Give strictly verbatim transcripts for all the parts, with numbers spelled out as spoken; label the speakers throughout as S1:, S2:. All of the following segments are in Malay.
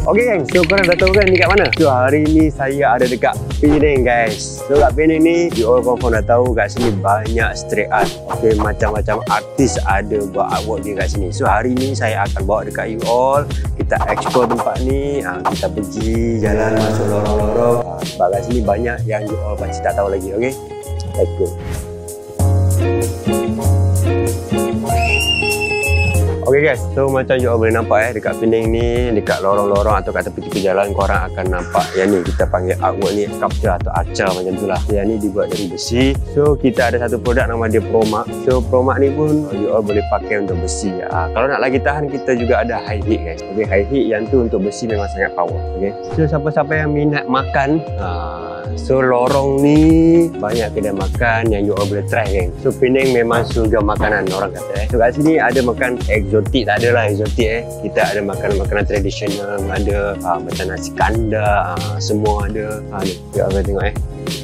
S1: Oke geng, so korang dah tahu kan ni kat mana? So hari ni saya ada dekat Penang guys. So kat Penang ni, you all confirm dah tahu kat sini banyak street art. Okay, macam-macam artis ada buat artwork dia kat sini. So hari ni saya akan bawa dekat you all. Kita explore tempat ni, ha, kita pergi jalan masuk lorong-lorong. Ha, sebab kat sini banyak yang you all pasti tak tahu lagi. Okay, let's go. Okay guys, so macam you all boleh nampak eh dekat Penang ni, dekat lorong-lorong atau kat tepi-tepi jalan, korang akan nampak yang ni kita panggil artwork ni sculpture atau archer macam tu lah. Yang ni dibuat dari besi. So kita ada satu produk nama dia Promark. So Promark ni pun you all boleh pakai untuk besi. Ha, kalau nak lagi tahan, kita juga ada high heat guys. Okay, high heat yang tu untuk besi memang sangat power. Okay, so siapa-siapa yang minat makan, ha, so lorong ni banyak kedai makan yang you all boleh try geng. So Penang memang surga makanan orang kata eh. So kat sini ada makan exotic, tak adalah exotic eh. Kita ada makanan-makanan tradisional, ada ha, macam nasi kandar, ha, semua ada. Ha, ni, you all boleh tengok eh.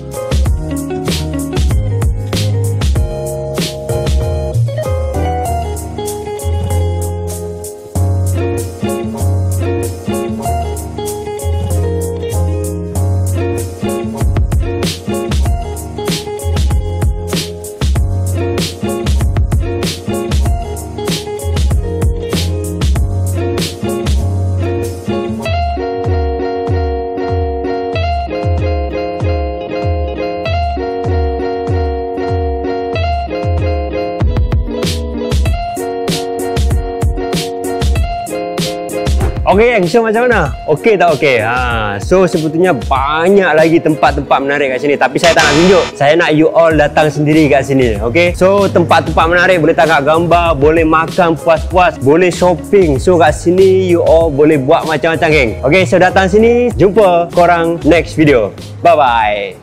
S1: Okey geng, so macam mana? Okey tak okey? Ha, so sebetulnya banyak lagi tempat-tempat menarik kat sini, tapi saya tak nak tunjuk. Saya nak you all datang sendiri kat sini. Okey. So tempat-tempat menarik, boleh tangkap gambar, boleh makan puas-puas, boleh shopping. So kat sini you all boleh buat macam-macam geng. Okey, so datang sini, jumpa korang next video. Bye bye.